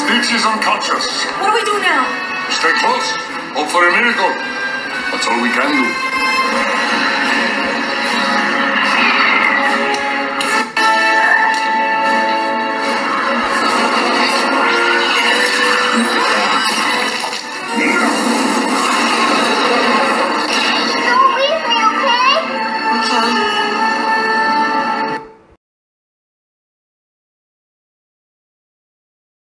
Dixie is unconscious. What do we do now? Stay close. Hope for a miracle. That's all we can do.